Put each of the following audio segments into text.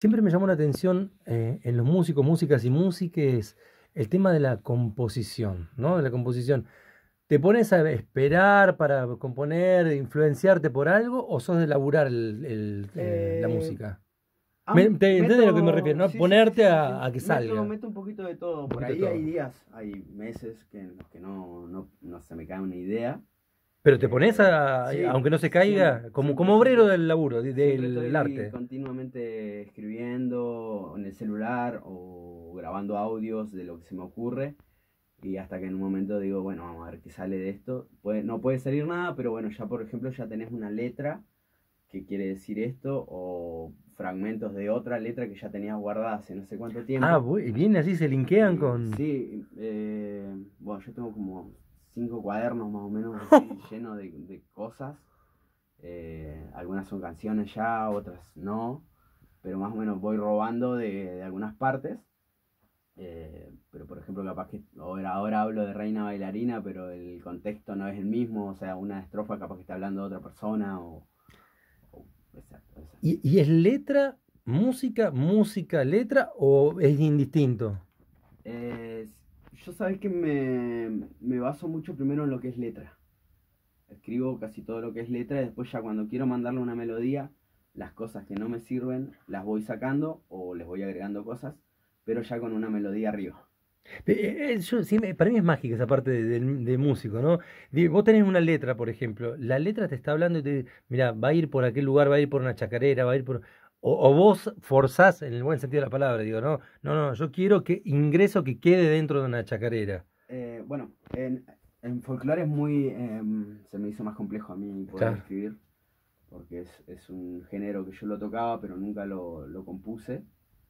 Siempre me llamó la atención en los músicos, músicas y músiques el tema de la composición, ¿no? De la composición. ¿Te pones a esperar para componer, influenciarte por algo o sos de laburar la Eh, música? ¿Te entiendes a lo que me refiero, no? sí, sí, sí, Ponerte sí, sí. a que Meto, salga meto un poquito de todo. un Por poquito de ahí hay todo. días, hay meses en los que no se me cae una idea. Pero te pones Sí, aunque no se siempre, caiga, como, siempre, como obrero siempre. del laburo, Siempre del estoy arte. continuamente escribiendo en el celular o grabando audios de lo que se me ocurre. Y hasta que en un momento digo, bueno, vamos a ver qué sale de esto. No puede salir nada, pero bueno, ya por ejemplo ya tenés una letra que quiere decir esto o fragmentos de otra letra que ya tenías guardada hace no sé cuánto Ah, tiempo. bien, así se linkean Y con... sí, bueno, yo tengo como 5 cuadernos más o menos así llenos de cosas. Algunas son canciones ya, otras no, pero más o menos voy robando de algunas partes. Pero por ejemplo, capaz que ahora hablo de Reina Bailarina, pero el contexto no es el mismo, o sea, una estrofa capaz que está hablando de otra persona exacto, exacto. Y es letra, música, música, letra o es indistinto? Eh, yo sabes que me baso mucho primero en lo que es letra. Escribo casi todo lo que es letra y después ya cuando quiero mandarle una melodía, las cosas que no me sirven las voy sacando o les voy agregando cosas, pero ya con una melodía arriba. Sí, para mí es mágica esa parte de músico, ¿no? Vos tenés una letra, por ejemplo, la letra te está hablando y te dice, mira, va a ir por aquel lugar, va a ir por una chacarera, va a ir por... O vos forzás, en el buen sentido de la palabra, digo, no, no, no, yo quiero que ingreso que quede dentro de una chacarera. Bueno, en folclore es muy... se me hizo más complejo a mí poder Claro. escribir, porque es un género que yo lo tocaba, pero nunca lo compuse.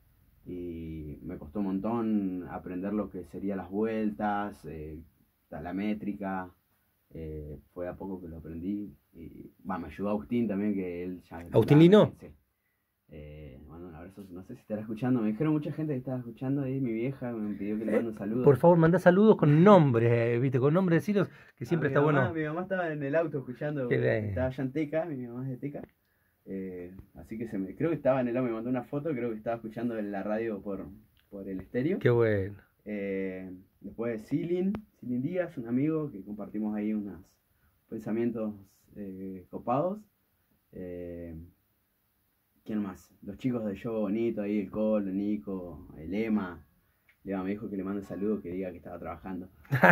Y me costó un montón aprender lo que serían las vueltas, la métrica. Fue a poco que lo aprendí. Y me ayudó Agustín también, que él ya Agustín laburaba Lino, también, sí. Bueno, un abrazo, no sé si estará escuchando. Me dijeron mucha gente que estaba escuchando ahí, mi vieja me pidió que le mande un por saludo. favor, mandá saludos con nombre, ¿viste? Con nombre deciros que siempre está bueno. Mi mamá estaba en el auto Que escuchando, estaba le- allá en Teca, mi mamá es de Teca. Así que creo que estaba en el auto, me mandó una foto, creo que estaba escuchando en la radio por el estéreo. Qué bueno. Después Silin Díaz, un amigo que compartimos ahí unos pensamientos copados. Eh, ¿Quién más? Los chicos de Yo Bonito, ahí el Colo, Nico, el Ema. Lema me dijo que le mande un saludo, que diga que estaba trabajando.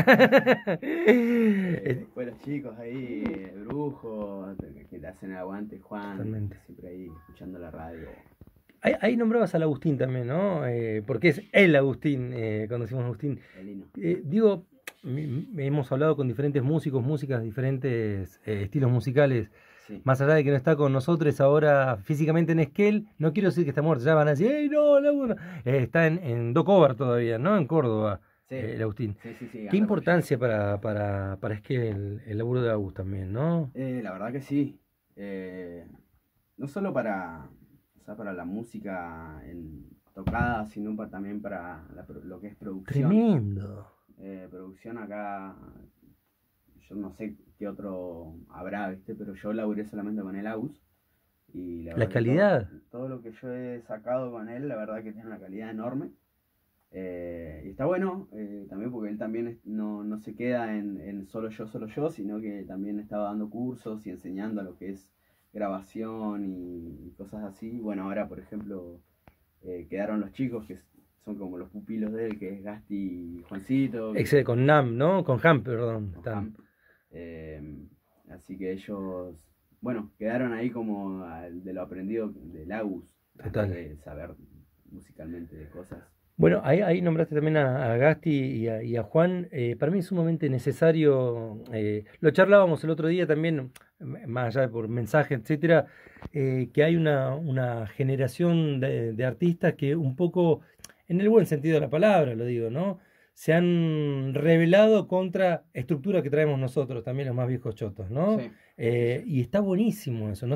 Después los chicos ahí, Brujo, que le hacen el aguante, Juan, Totalmente. siempre ahí escuchando la radio. Ahí nombrabas al Agustín también, ¿no? Porque es el Agustín, cuando decimos Agustín. El Lino. Digo, hemos hablado con diferentes músicos, músicas, diferentes estilos musicales. Sí. Más allá de que no está con nosotros ahora físicamente en Esquel, no quiero decir que está muerto, ya van a decir, ¡ey, no, no, no! Está en Docover todavía, ¿no? En Córdoba, Sí, el Agustín. sí, Qué anda por allá. importancia para Esquel el laburo de Agus también, ¿no? La verdad que sí. Eh, no solo o sea, para la música tocada, sino también para lo que es producción. Tremendo. Producción acá, yo no sé qué otro habrá, ¿viste? Pero yo laburé solamente con el Agus. Y la La verdad que calidad. todo lo que yo he sacado con él, la verdad que tiene una calidad enorme. Y está bueno, también porque él también no se queda en solo yo, sino que también estaba dando cursos y enseñando lo que es grabación y cosas así. Bueno, ahora por ejemplo quedaron los chicos que son como los pupilos de él, que es Gasti y Juancito, Excede con NAM, ¿no? Con HAM, perdón. con Están. Hamp. Eh, Así que ellos, bueno, quedaron ahí como de lo aprendido del Agus, además Total. de saber musicalmente de cosas. Bueno, ahí nombraste también a Gasti y a Juan. Para mí es sumamente necesario. Lo charlábamos el otro día también, más allá de por mensaje, etcétera, que hay una generación de artistas que un poco, en el buen sentido de la palabra, lo digo, ¿no? Se han rebelado contra estructuras que traemos nosotros, también los más viejos chotos, ¿no? Sí, sí, sí. Y está buenísimo eso.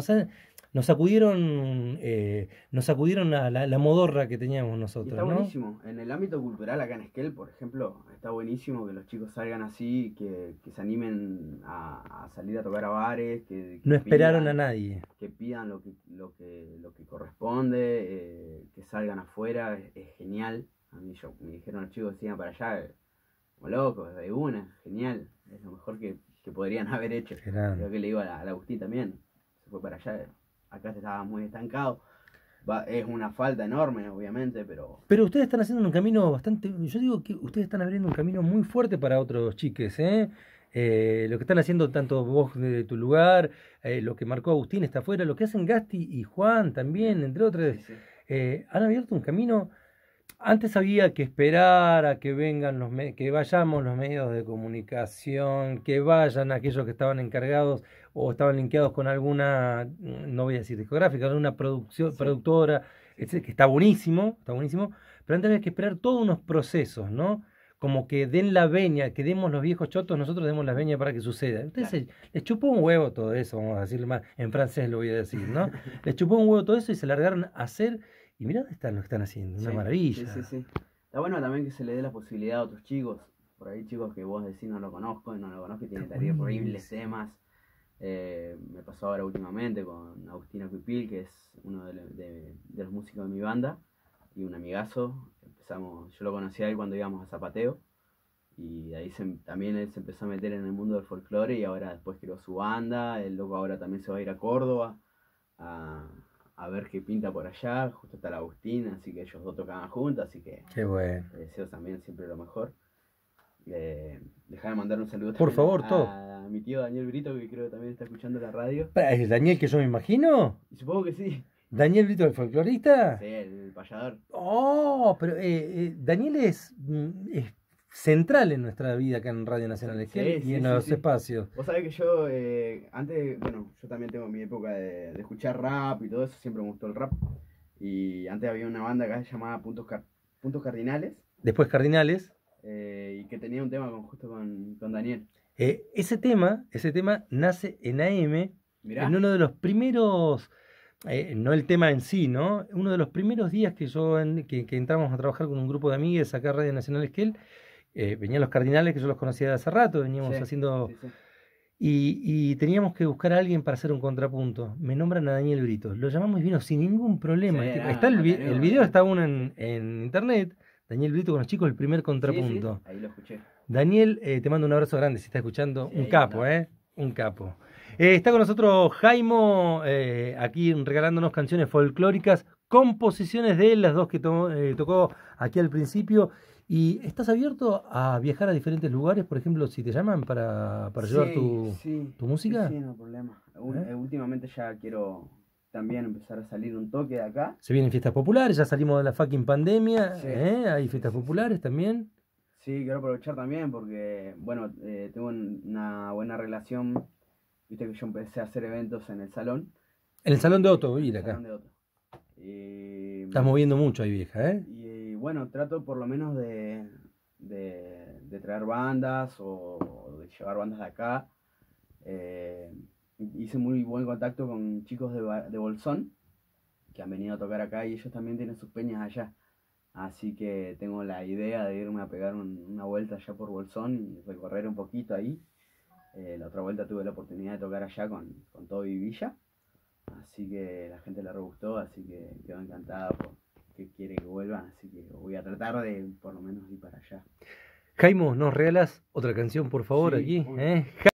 Nos sacudieron la modorra que teníamos Y está nosotros, ¿no? buenísimo. En el ámbito cultural acá en Esquel, por ejemplo, está buenísimo que los chicos salgan así, que se animen a salir a tocar a bares, No esperaron a nadie. que pidan lo que corresponde, que salgan afuera, es genial. A mí me dijeron los chicos que sigan para allá, como locos, de una, genial. Es lo mejor que podrían haber hecho. Creo que le digo a Agustín también, se fue para allá, acá se estaba muy estancado. Es una falta enorme, obviamente, pero... Pero ustedes están haciendo un camino bastante... Yo digo que ustedes están abriendo un camino muy fuerte para otros chiques, ¿eh? Lo que están haciendo tanto vos de tu lugar, lo que marcó Agustín está afuera, lo que hacen Gasti y Juan también, entre otros, Sí, sí. Han abierto un camino. Antes había que esperar a que vengan que vayamos los medios de comunicación, que vayan aquellos que estaban encargados o estaban linkeados con alguna, no voy a decir discográfica, alguna Sí. productora, Sí, sí. que está buenísimo, pero antes había que esperar todos unos procesos, ¿no? Como que den la veña, que demos los viejos chotos, nosotros demos la veña para que suceda. Ustedes Claro. les chupó un huevo todo eso, vamos a decirlo más, en francés lo voy a decir, ¿no? Les chupó un huevo todo eso y se largaron a hacer, y mirá dónde están lo que están haciendo, una Sí, maravilla. sí, sí, sí. Está bueno también que se le dé la posibilidad a otros chicos, por ahí chicos que vos decís no lo conozco, y tienen terribles temas. Me pasó ahora últimamente con Agustino Pipil, que es uno de los músicos de mi banda, y un amigazo. Yo lo conocí a él cuando íbamos a Zapateo, y de ahí también él se empezó a meter en el mundo del folclore, y ahora después creó su banda. El loco ahora también se va a ir a Córdoba a, a ver qué pinta por allá. Justo está el Agustín, así que ellos dos tocaban juntos, así que Qué bueno. les deseo también siempre lo mejor. Dejá de mandar un saludo Por también favor, todo. a mi tío Daniel Brito, que creo que también está escuchando la radio. ¿Es Daniel que yo me imagino? Y supongo que sí. ¿Daniel Brito, el folclorista? Sí, el payador. Oh, pero Daniel es central en nuestra vida acá en Radio Nacional Sí, y sí, en sí, los sí. espacios. Vos sabés que yo antes, bueno, yo también tengo mi época de escuchar rap y todo eso, siempre me gustó el rap. Y antes había una banda acá llamada Puntos Cardinales, Después Cardinales. y que tenía un tema justo con Daniel. Ese tema nace en AM, Mirá. en uno de los primeros, no el tema en sí, ¿no? Uno de los primeros días que que entramos a trabajar con un grupo de amigues acá en Radio Nacional Esquel, venían los Cardinales, que yo los conocía de hace rato, veníamos Sí, haciendo... sí, sí. Y teníamos que buscar a alguien para hacer un contrapunto. Me nombran a Daniel Brito. Lo llamamos y vino sin ningún problema. Sí, El tipo- nada, está el Macaneo, video está aún en internet. Daniel Brito con los chicos, el primer contrapunto. Sí, sí, ahí lo escuché. Daniel, te mando un abrazo grande si está escuchando. Sí, Un ahí capo, anda. Un capo. Está con nosotros Jaimo, aquí regalándonos canciones folclóricas, composiciones de él, las dos que tocó aquí al principio. ¿Y estás abierto a viajar a diferentes lugares, por ejemplo, si te llaman para llevar tu música? Sí, no hay problema. ¿Eh? Últimamente ya quiero también empezar a salir un toque de acá. Se vienen fiestas populares, ya salimos de la fucking pandemia, Sí. Hay fiestas Sí, sí, populares sí. también. Sí, quiero aprovechar también porque, bueno, tengo una buena relación. Viste que yo empecé a hacer eventos en el salón. En el Salón de Otto, En ir el acá. salón de Otto. Y, Estás moviendo mucho ahí, vieja, y bueno, trato por lo menos de traer bandas o de llevar bandas de acá. Hice muy buen contacto con chicos de Bolsón que han venido a tocar acá y ellos también tienen sus peñas allá. Así que tengo la idea de irme a pegar una vuelta allá por Bolsón y recorrer un poquito ahí. La otra vuelta tuve la oportunidad de tocar allá con Toby Villa. Así que la gente le re gustó, así que quedó encantada porque quiere que vuelvan. Así que voy a tratar de por lo menos ir para allá. Jaimo, ¿nos regalas otra canción, por favor, Sí, aquí? obvio.